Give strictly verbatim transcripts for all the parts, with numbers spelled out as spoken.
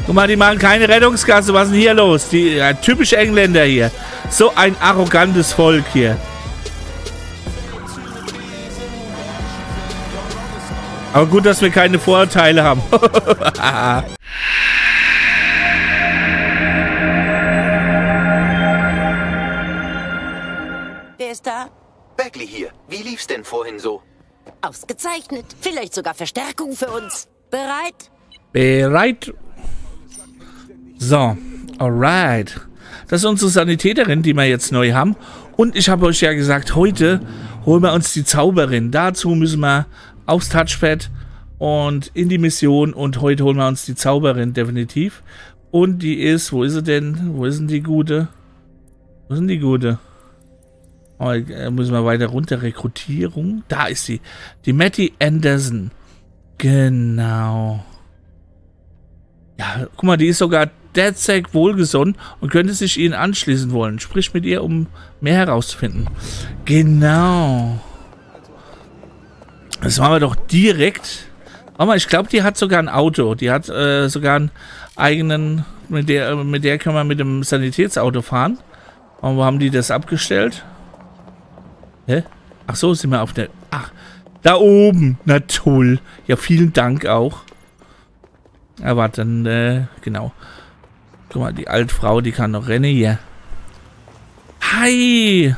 Guck mal, die machen keine Rettungsgasse. Was ist denn hier los? Die ja, typisch Engländer hier. So ein arrogantes Volk hier. Aber gut, dass wir keine Vorurteile haben. Wer ist da? Bagley hier. Wie lief's denn vorhin so? Ausgezeichnet. Vielleicht sogar Verstärkung für uns. Bereit? Bereit. So, alright. Das ist unsere Sanitäterin, die wir jetzt neu haben. Und ich habe euch ja gesagt, heute holen wir uns die Zauberin. Dazu müssen wir aufs Touchpad und in die Mission. Und heute holen wir uns die Zauberin, definitiv. Und die ist, wo ist sie denn? Wo ist denn die Gute? Wo ist denn die Gute? Oh, müssen wir weiter runter. Rekrutierung. Da ist sie. Die Matty Anderson. Genau. Ja, guck mal, die ist sogar DedSec wohlgesonnen und könnte sich ihnen anschließen wollen. Sprich mit ihr, um mehr herauszufinden. Genau. Das machen wir doch direkt. Warte mal, ich glaube, die hat sogar ein Auto. Die hat äh, sogar einen eigenen, mit der, mit der können wir mit dem Sanitätsauto fahren. Und wo haben die das abgestellt? Hä? Ach so, sind wir auf der... Ach, da oben. Na toll. Ja, vielen Dank auch. Ja, warte, dann, äh, genau. Guck mal, die Altfrau, die kann noch rennen hier. Hi!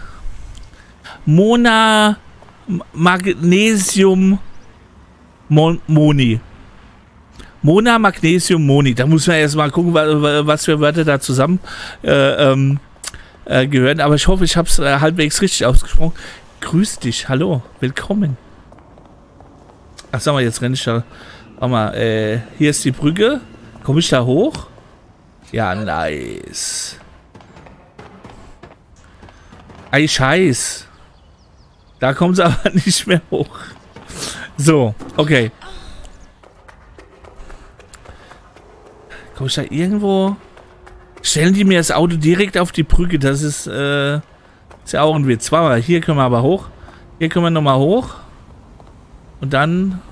Mona Magnesium Mon Moni. Mona Magnesium Moni. Da muss man erstmal gucken, was für Wörter da zusammen äh, ähm, äh, gehören. Aber ich hoffe, ich habe es äh, halbwegs richtig ausgesprochen. Grüß dich, hallo, willkommen. Ach, sag mal, jetzt renne ich da. Warte mal, äh, hier ist die Brücke. Komme ich da hoch? Ja, nice. Ei, Scheiß. Da kommt es aber nicht mehr hoch. So, okay. Komme ich da irgendwo? Stellen die mir das Auto direkt auf die Brücke? Das ist, äh, ist ja auch ein Witz. Warte mal, hier können wir aber hoch. Hier können wir nochmal hoch. Und dann...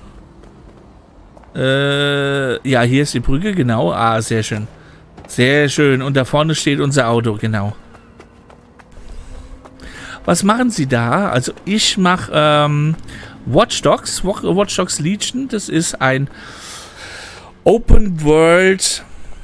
Äh, ja, hier ist die Brücke, genau. Ah, sehr schön. Sehr schön. Und da vorne steht unser Auto, genau. Was machen sie da? Also ich mache ähm, Watch Dogs. Watch Dogs Legion. Das ist ein Open World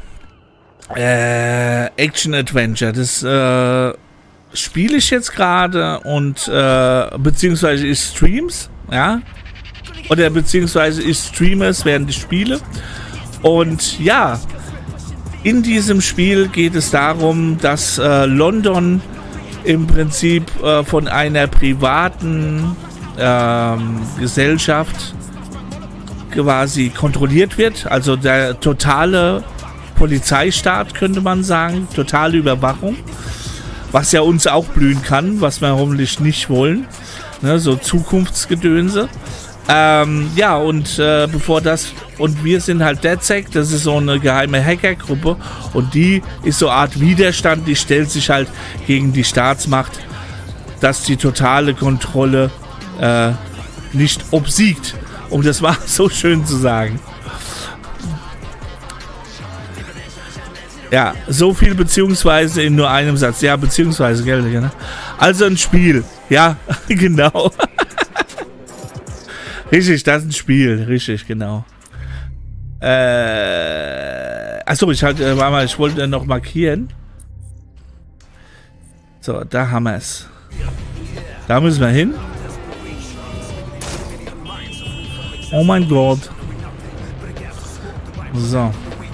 äh, Action Adventure. Das äh, spiele ich jetzt gerade und äh, beziehungsweise ich streams, ja. Oder beziehungsweise ich streame es während ich spiele. Und ja, in diesem Spiel geht es darum, dass äh, London im Prinzip äh, von einer privaten ähm, Gesellschaft quasi kontrolliert wird. Also der totale Polizeistaat, könnte man sagen. Totale Überwachung. Was ja uns auch blühen kann, was wir hoffentlich nicht wollen. Ne, so Zukunftsgedönse. Ähm, ja, und äh, bevor das, und wir sind halt DedSec, das ist so eine geheime Hackergruppe und die ist so eine Art Widerstand, die stellt sich halt gegen die Staatsmacht, dass die totale Kontrolle äh, nicht obsiegt, um das mal so schön zu sagen. Ja, so viel beziehungsweise in nur einem Satz, ja, beziehungsweise, gell, ne? Also ein Spiel, ja, genau. Richtig, das ist ein Spiel. Richtig, genau. Äh, achso, ich, halt, äh, mal, ich wollte noch markieren. So, da haben wir es. Da müssen wir hin. Oh mein Gott. So.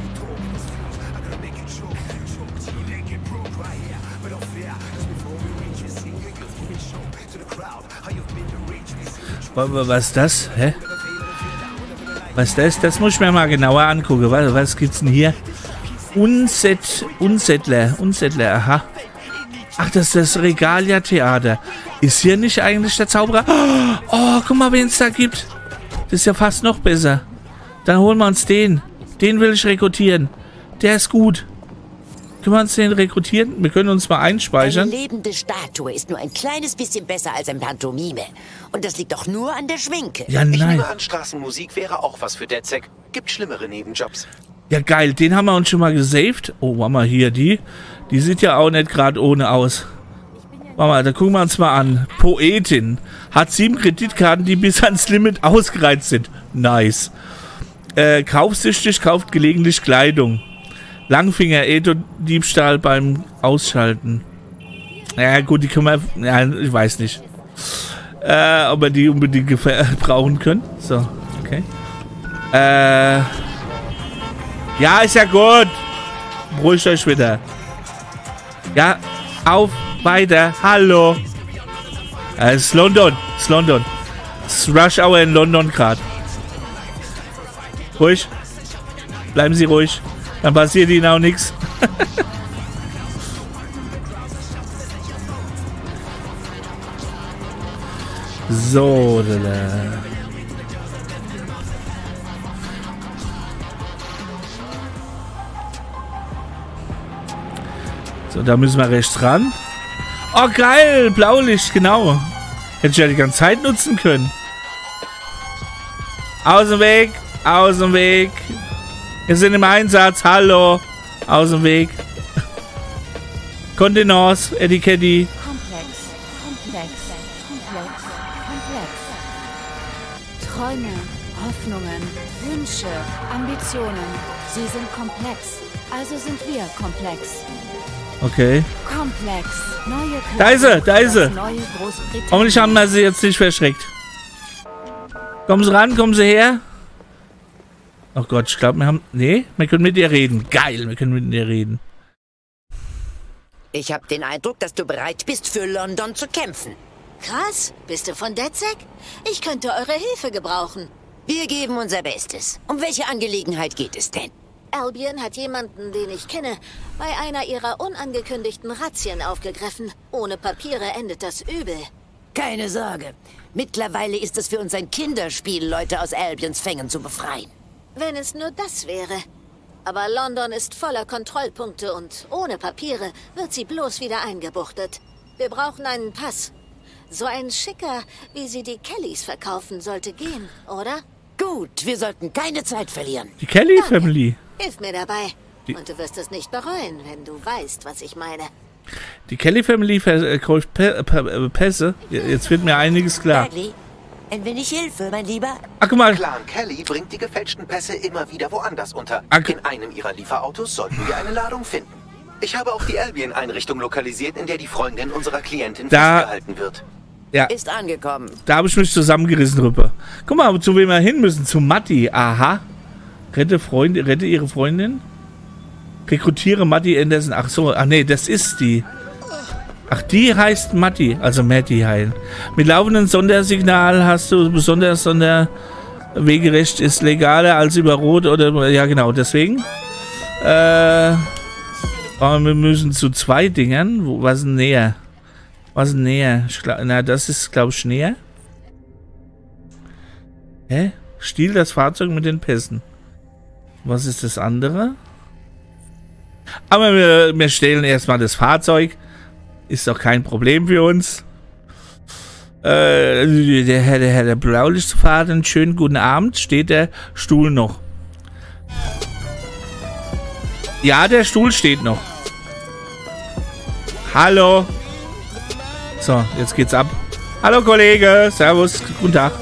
Was ist das? Hä? Was ist das? Das muss ich mir mal genauer angucken. Was, was gibt's denn hier? Unset, Unsettler, Unsettler, aha. Ach, das ist das Regalia-Theater. Ist hier nicht eigentlich der Zauberer? Oh, guck mal, wen es da gibt. Das ist ja fast noch besser. Dann holen wir uns den. Den will ich rekrutieren. Der ist gut. Können wir uns den rekrutieren? Wir können uns mal einspeichern. Eine lebende Statue ist nur ein kleines bisschen besser als ein Pantomime. Und das liegt doch nur an der Schminke. Ja, Ich nein. nehme an, Straßenmusik wäre auch was für DedSec. Gibt schlimmere Nebenjobs. Ja, geil. Den haben wir uns schon mal gesaved. Oh, warte mal, hier, die. Die sieht ja auch nicht gerade ohne aus. Warte mal, da gucken wir uns mal an. Poetin. Hat sieben Kreditkarten, die bis ans Limit ausgereizt sind. Nice. Äh, kaufsüchtig, kauft gelegentlich Kleidung. Langfinger, Eto-Diebstahl beim Ausschalten. Ja, gut, die können wir... Ja, ich weiß nicht. Äh, ob wir die unbedingt brauchen können. So, okay. Äh... Ja, ist ja gut. Beruhigt euch wieder. Ja, auf, weiter. Hallo. Es äh, ist London. Es ist London. Es ist Rush Hour in London gerade. Ruhig. Bleiben Sie ruhig. Dann passiert Ihnen auch nichts. So, da. So, da müssen wir rechts ran. Oh, geil! Blaulicht, genau. Hätte ich ja die ganze Zeit nutzen können. Aus dem Weg! Aus dem Weg! Wir sind im Einsatz. Hallo! Aus dem Weg. Kontenance, Etikette. Komplex, komplex, komplex, komplex. Träume, Hoffnungen, Wünsche, Ambitionen. Sie sind komplex. Also sind wir komplex. Okay. Komplex. Neue Klasse. Da ist sie, da ist sie. Neue Großbritannien. Hoffentlich haben wir sie jetzt nicht verschreckt. Kommen Sie ran, kommen Sie her. Oh Gott, ich glaube, wir haben... Nee, wir können mit ihr reden. Geil, wir können mit ihr reden. Ich habe den Eindruck, dass du bereit bist, für London zu kämpfen. Krass, bist du von DedSec? Ich könnte eure Hilfe gebrauchen. Wir geben unser Bestes. Um welche Angelegenheit geht es denn? Albion hat jemanden, den ich kenne, bei einer ihrer unangekündigten Razzien aufgegriffen. Ohne Papiere endet das übel. Keine Sorge. Mittlerweile ist es für uns ein Kinderspiel, Leute aus Albions Fängen zu befreien. Wenn es nur das wäre. Aber London ist voller Kontrollpunkte und ohne Papiere wird sie bloß wieder eingebuchtet. Wir brauchen einen Pass. So ein schicker, wie sie die Kellys verkaufen, sollte gehen, oder? Gut, wir sollten keine Zeit verlieren. Die Kelly Family. Hilf mir dabei. Die Und du wirst es nicht bereuen, wenn du weißt, was ich meine. Die Kelly Family verkauft Pe Pe Pässe. Jetzt wird mir einiges klar. Bagley, ein wenig Hilfe, mein Lieber. Ach, guck mal. Clan Kelly bringt die gefälschten Pässe immer wieder woanders unter. Ach. In einem ihrer Lieferautos sollten wir eine Ladung finden. Ich habe auch die Albion-Einrichtung lokalisiert, in der die Freundin unserer Klientin Da- festgehalten wird. Ja, Ist angekommen. da habe ich mich zusammengerissen drüber. Guck mal, zu wem wir hin müssen. Zu Matti. Aha. Rette Freunde, rette ihre Freundin. Rekrutiere Matti Anderson. Ach so, ach nee, das ist die. Ach, die heißt Matti, also Matti heilen. Mit laufendem Sondersignal hast du besonders Sonderwegerecht ist legaler als über Rot oder, ja genau, deswegen. Äh, aber wir müssen zu zwei Dingern. Wo, was ist denn näher? Was ist denn näher? Ich glaub, na, das ist, glaube ich, näher. Hä? Stiehl das Fahrzeug mit den Pässen. Was ist das andere? Aber wir, wir stehlen erstmal das Fahrzeug. Ist doch kein Problem für uns. Äh, der Herr, der Herr, der Blaulichtfahrer, einen schönen guten Abend. Steht der Stuhl noch? Ja, der Stuhl steht noch. Hallo. So, jetzt geht's ab. Hallo Kollege, servus, guten Tag.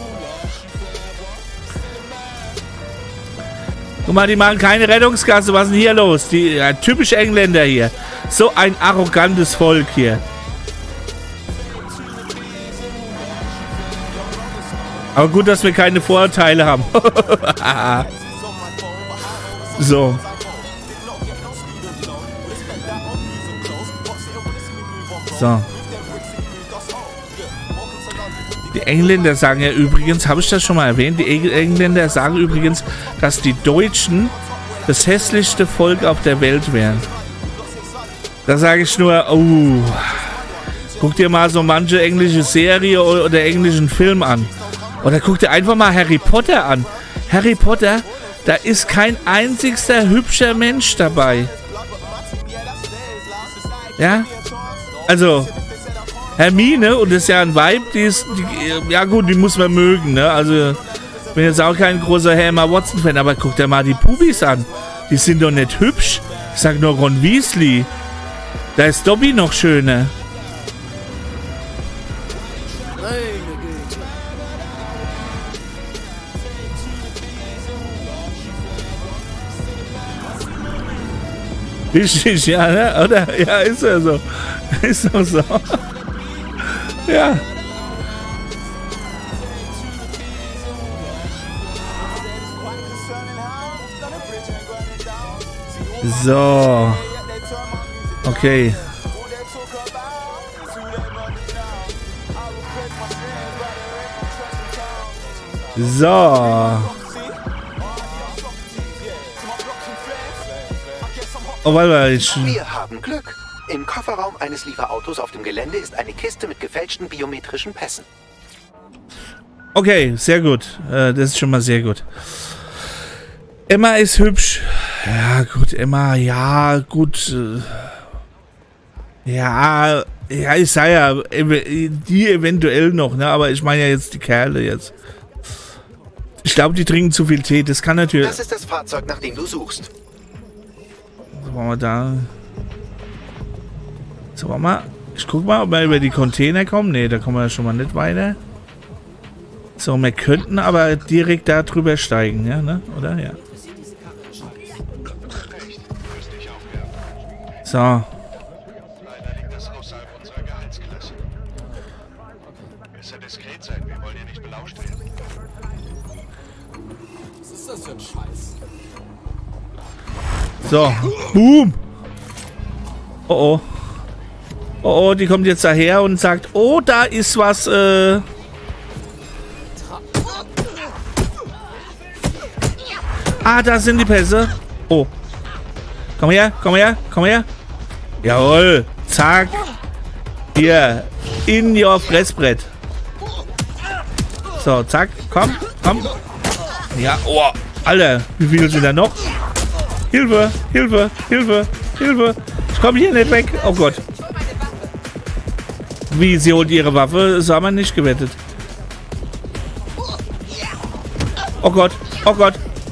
Guck mal, die machen keine Rettungskasse. Was ist denn hier los? Die ja, typisch Engländer hier. So ein arrogantes Volk hier. Aber gut, dass wir keine Vorurteile haben. So. So. Die Engländer sagen ja übrigens, habe ich das schon mal erwähnt, die Engländer sagen übrigens, dass die Deutschen das hässlichste Volk auf der Welt wären. Da sage ich nur, oh, guck dir mal so manche englische Serie oder englischen Film an. Oder guck dir einfach mal Harry Potter an. Harry Potter, da ist kein einzigster hübscher Mensch dabei. Ja? Also... Hermine, und das ist ja ein Vibe, die ist, die, ja gut, die muss man mögen, ne, also, ich bin jetzt auch kein großer Emma Watson-Fan, aber guck dir mal die Pubis an, Die sind doch nicht hübsch. Ich sag nur Ron Weasley. Da ist Dobby noch schöner. Richtig, ja, ne? Oder? Ja, ist ja so. Ist doch so. Ja. So. Okay. So. Oh, warte mal. Ich... Wir haben Glück. Im Kofferraum eines Lieferautos auf dem Gelände ist eine Kiste mit gefälschten biometrischen Pässen. Okay, sehr gut. Äh, das ist schon mal sehr gut. Emma ist hübsch. Ja, gut, Emma, ja, gut. Ja, ja, ich sag ja, die eventuell noch, ne? Aber ich meine ja jetzt die Kerle jetzt. Ich glaube, die trinken zu viel Tee. Das kann natürlich... Das ist das Fahrzeug, nach dem du suchst. So, wollen wir da... So, warte mal. Ich guck mal, ob wir über die Container kommen. Ne, da kommen wir schon mal nicht weiter. So, wir könnten aber direkt da drüber steigen, ja, ne? Oder? Ja. So. Leider liegt das außerhalb unserer Gehaltsklasse. Besser diskret sein, wir wollen ja nicht belauscht werden. Was ist das für ein Scheiß? So. Boom. Oh oh. Oh oh, die kommt jetzt daher und sagt, oh, da ist was, äh... Ah, da sind die Pässe. Oh. Komm her, komm her, komm her. Jawohl. Zack. Hier. In your Fressbrett. So, zack. Komm, komm. Ja, oh. Alter, wie viele sind da noch? Hilfe, Hilfe, Hilfe, Hilfe. Ich komme hier nicht weg. Oh Gott. Wie, sie holt ihre Waffe? Das haben wir nicht gewettet. Oh Gott, oh Gott.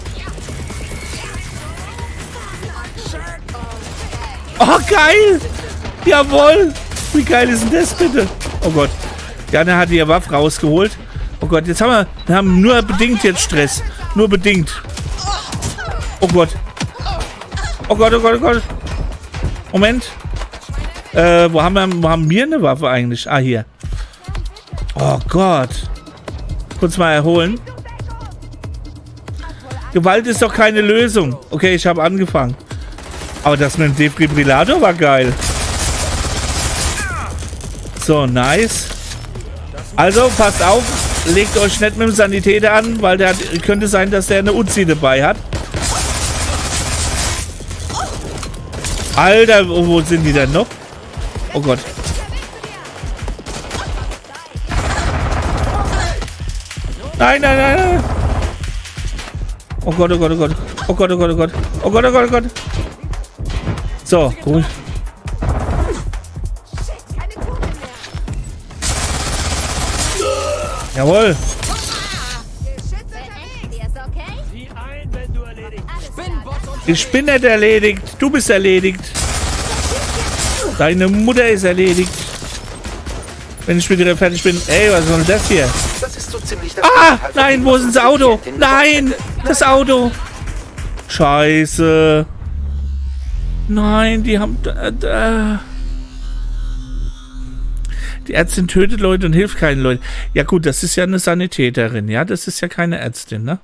Oh, geil! Jawohl! Wie geil ist denn das bitte? Oh Gott. Jana hat ihre Waffe rausgeholt. Oh Gott, jetzt haben wir, wir haben nur bedingt jetzt Stress. Nur bedingt. Oh Gott. Oh Gott, oh Gott, oh Gott. Moment. Äh, wo haben wir, wo haben wir eine Waffe eigentlich? Ah, hier. Oh Gott. Kurz mal erholen. Gewalt ist doch keine Lösung. Okay, ich habe angefangen. Aber das mit dem Defibrillator war geil. So, nice. Also, passt auf. Legt euch nicht mit dem Sanitäter an, weil der hat, könnte sein, dass der eine Uzi dabei hat. Alter, wo, wo sind die denn noch? Oh Gott. Nein, nein, nein, nein. Oh Gott, oh Gott, oh Gott. Oh Gott, oh Gott, oh Gott. Oh Gott, oh Gott, oh Gott. So, cool. Jawohl. Ich bin nicht erledigt. Du bist erledigt. Deine Mutter ist erledigt. Wenn ich mit dir fertig bin. Ey, was soll das hier? Das ist so ziemlich das Ah, nein, wo ist das Auto? Nein, das Auto. Scheiße. Nein, die haben... Da, da. Die Ärztin tötet Leute und hilft keinen Leuten. Ja gut, das ist ja eine Sanitäterin. Ja, das ist ja keine Ärztin, ne?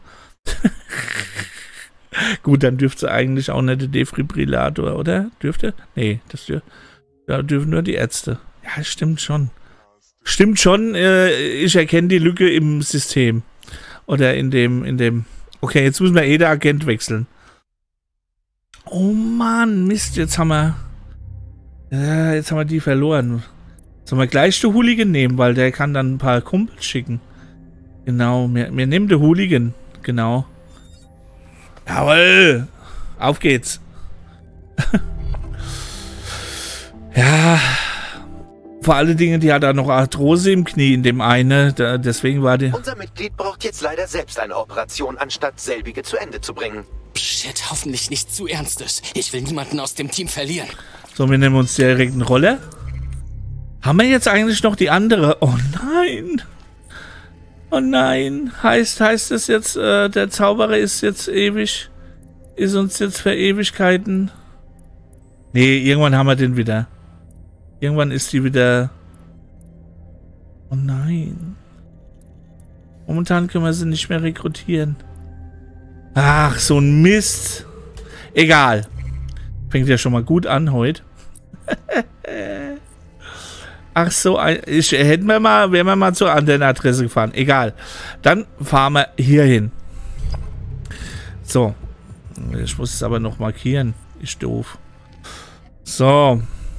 Gut, dann dürfte eigentlich auch nicht der Defibrillator, oder? Dürfte? Nee, das dür da dürfen nur die Ärzte. Ja, stimmt schon. Stimmt schon, äh, ich erkenne die Lücke im System. Oder in dem, in dem... Okay, jetzt müssen wir eh den Agent wechseln. Oh Mann, Mist, jetzt haben wir... Ja, jetzt haben wir die verloren. Sollen wir gleich den Hooligan nehmen, weil der kann dann ein paar Kumpels schicken. Genau, wir, wir nehmen den Hooligan. Genau. Jawohl! Auf geht's. Ja. Vor allen Dingen, die hat da noch Arthrose im Knie in dem einen. Da, deswegen war die... Unser Mitglied braucht jetzt leider selbst eine Operation, anstatt selbige zu Ende zu bringen. Shit, hoffentlich nicht zu Ernstes. Ich will niemanden aus dem Team verlieren. So, wir nehmen uns direkt einen Roller. Haben wir jetzt eigentlich noch die andere? Oh nein. Oh nein. Heißt, heißt es jetzt, äh, der Zauberer ist jetzt ewig... Ist uns jetzt für Ewigkeiten... Nee, irgendwann haben wir den wieder. Irgendwann ist die wieder... Oh nein. Momentan können wir sie nicht mehr rekrutieren. Ach, so ein Mist. Egal. Fängt ja schon mal gut an heute. Ach so, ich hätten wir mal, wären wir mal zur anderen Adresse gefahren. Egal. Dann fahren wir hier hin. So. Ich muss es aber noch markieren. Ist doof. So.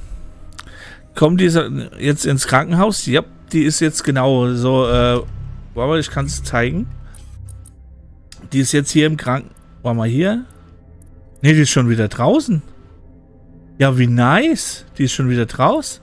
Kommt dieser jetzt ins Krankenhaus? Ja, die ist jetzt genau so. Äh, aber ich kann es zeigen. Die ist jetzt hier im Krankenhaus. War mal hier? Ne, die ist schon wieder draußen. Ja, wie nice. Die ist schon wieder draußen.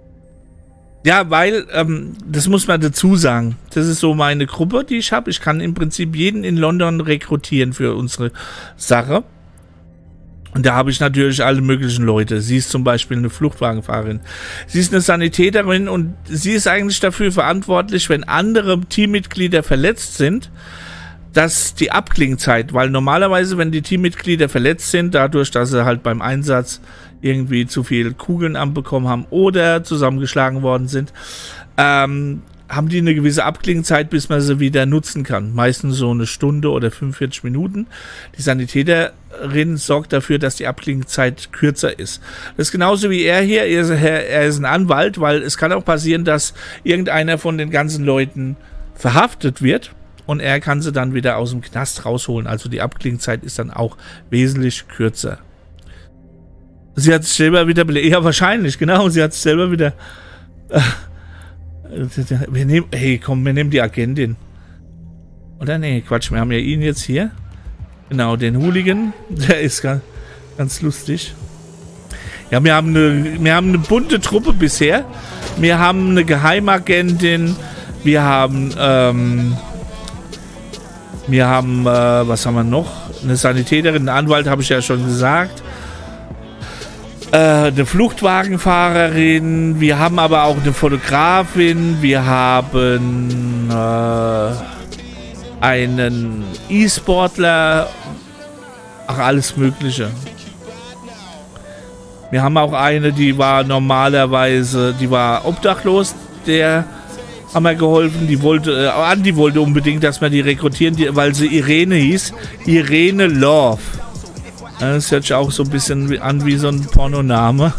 Ja, weil, ähm, das muss man dazu sagen. Das ist so meine Gruppe, die ich habe. Ich kann im Prinzip jeden in London rekrutieren für unsere Sache. Und da habe ich natürlich alle möglichen Leute. Sie ist zum Beispiel eine Fluchtwagenfahrerin. Sie ist eine Sanitäterin und sie ist eigentlich dafür verantwortlich, wenn andere Teammitglieder verletzt sind, dass die Abklingzeit, weil normalerweise, wenn die Teammitglieder verletzt sind, dadurch, dass sie halt beim Einsatz irgendwie zu viel Kugeln abbekommen haben oder zusammengeschlagen worden sind, ähm, haben die eine gewisse Abklingzeit, bis man sie wieder nutzen kann. Meistens so eine Stunde oder fünfundvierzig Minuten. Die Sanitäterin sorgt dafür, dass die Abklingzeit kürzer ist. Das ist genauso wie er hier. Er ist, er ist ein Anwalt, weil es kann auch passieren, dass irgendeiner von den ganzen Leuten verhaftet wird und er kann sie dann wieder aus dem Knast rausholen. Also die Abklingzeit ist dann auch wesentlich kürzer. Sie hat sich selber wieder... Ja, wahrscheinlich, genau. Sie hat sich selber wieder... Äh, wir nehmen... Hey, komm, wir nehmen die Agentin. Oder? Nee, Quatsch. Wir haben ja ihn jetzt hier. Genau, den Hooligan. Der ist ganz, ganz lustig. Ja, wir haben, eine, wir haben eine bunte Truppe bisher. Wir haben eine Geheimagentin. Wir haben... Ähm, wir haben... Äh, was haben wir noch? Eine Sanitäterin, einen Anwalt, habe ich ja schon gesagt. Äh, eine Fluchtwagenfahrerin, wir haben aber auch eine Fotografin, wir haben äh, einen E-Sportler, ach, alles Mögliche. Wir haben auch eine, die war normalerweise, die war obdachlos, der haben wir geholfen, die wollte, äh, Andi wollte unbedingt, dass wir die rekrutieren, die, weil sie Irene hieß, Irene Love. Das hört sich auch so ein bisschen an wie so ein Pornoname.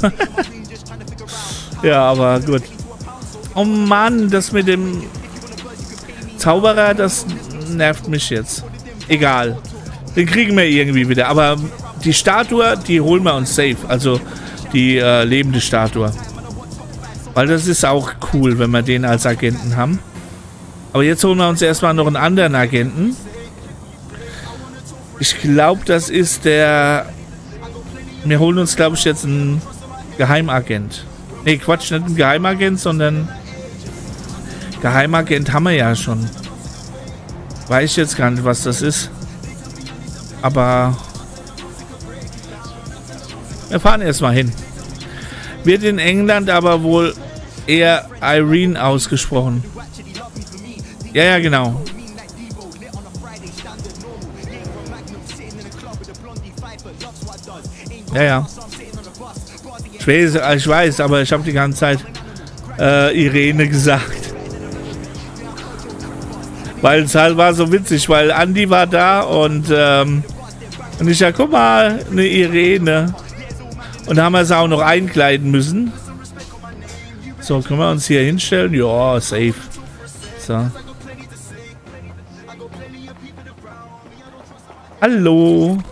Ja, aber gut. Oh Mann, das mit dem Zauberer, das nervt mich jetzt. Egal. Den kriegen wir irgendwie wieder. Aber die Statue, die holen wir uns safe. Also die äh, lebende Statue. Weil das ist auch cool, wenn wir den als Agenten haben. Aber jetzt holen wir uns erstmal noch einen anderen Agenten. Ich glaube, das ist der... Wir holen uns, glaube ich, jetzt einen Geheimagent. Ne, Quatsch, nicht einen Geheimagent, sondern... Geheimagent haben wir ja schon. Weiß ich jetzt gar nicht, was das ist. Aber... Wir fahren erstmal hin. Wird in England aber wohl eher Irene ausgesprochen. Ja, ja, genau. Ja, ja. Ich weiß, ich weiß, aber ich habe die ganze Zeit äh, Irene gesagt. Weil es halt war so witzig, weil Andi war da und, ähm, und ich ja, guck mal, eine Irene. Und da haben wir es auch noch einkleiden müssen. So, können wir uns hier hinstellen? Ja, safe. So. Hallo.